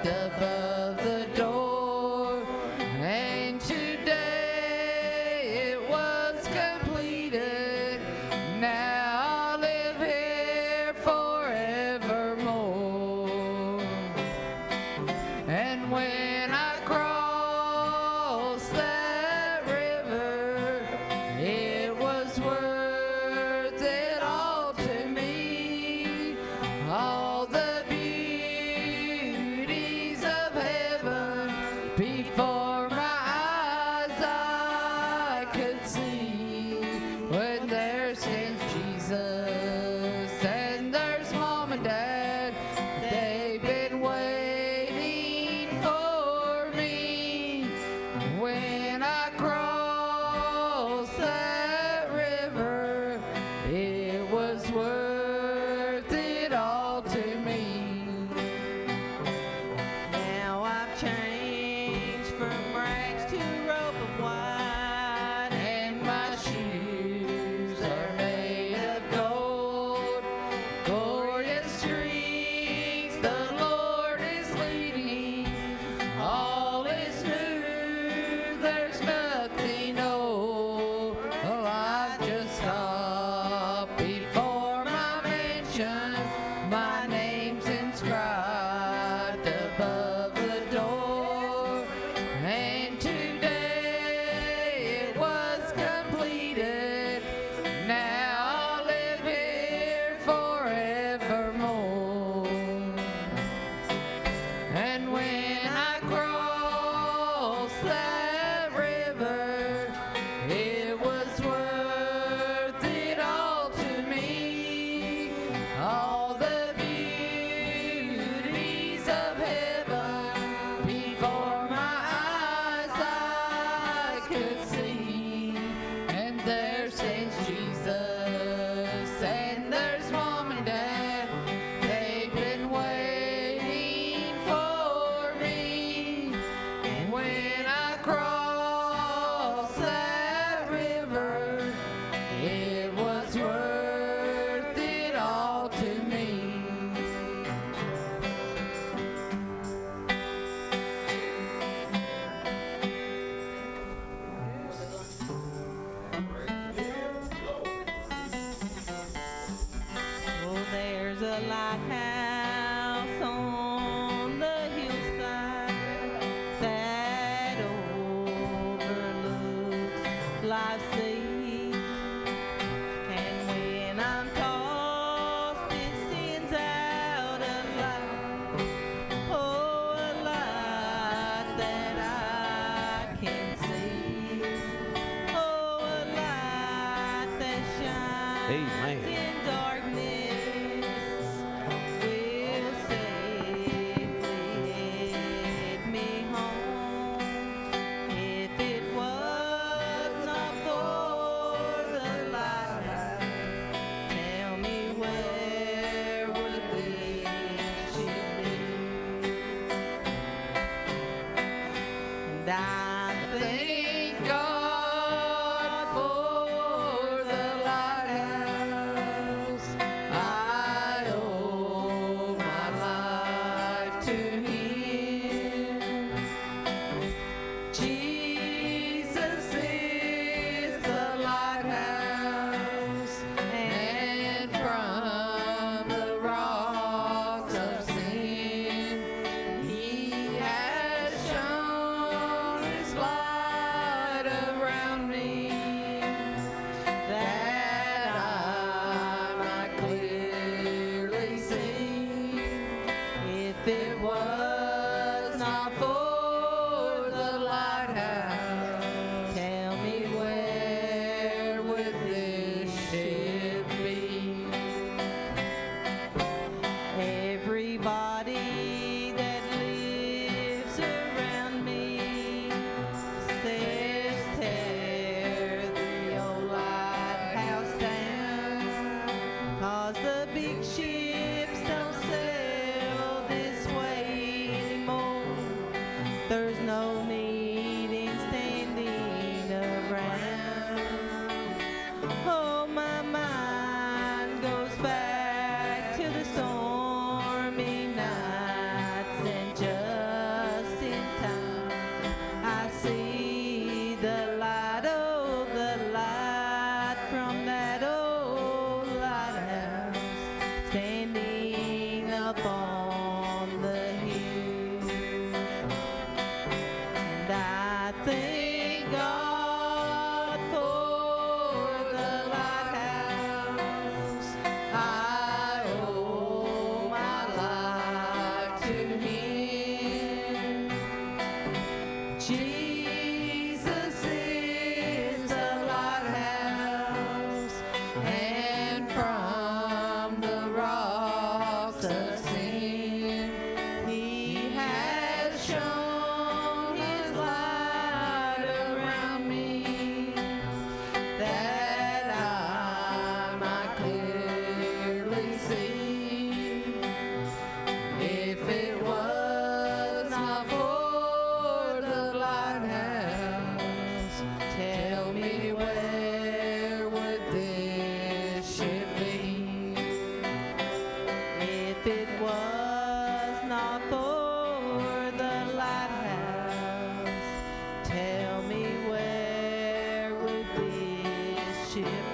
above the door, and today it was completed. Now I'll live here forevermore. And when I cross that river, it was worth it all to me. All the beauties of heaven before my eyes I could see. When there stands Jesus and there's Mom and Dad, they've been waiting for me. When I crossed that river, it was worth it all to me. Now I've changed from rags to robe of white, And my shoes are made of gold. Glorious streets the Lord is leading. All is new, there's nothing old. Well, I've just stopped before my mansion. My name's inscribed above the door. And today it was completed. Now I'll live here forevermore. And when I cross that river, it was worth it all to me. All the beauties of heaven before my eyes I could see. And there stands Jesus, and there's Mom and Dad. They've been waiting for me. And when I cross that river, it was worth it all to me. oh, there's a lighthouse on the hillside that overlooks life's sea. And when I'm tossed, it sends out a light, oh, a light that I can see, oh, a light that shines Amen. in darkness, will safely lead me home. If it was not for the lighthouse, tell me where would this ship be? And I Thank God for the lighthouse. I owe my life to Him. Jesus is the lighthouse, and from the rocks of sin, He has shown His light. ship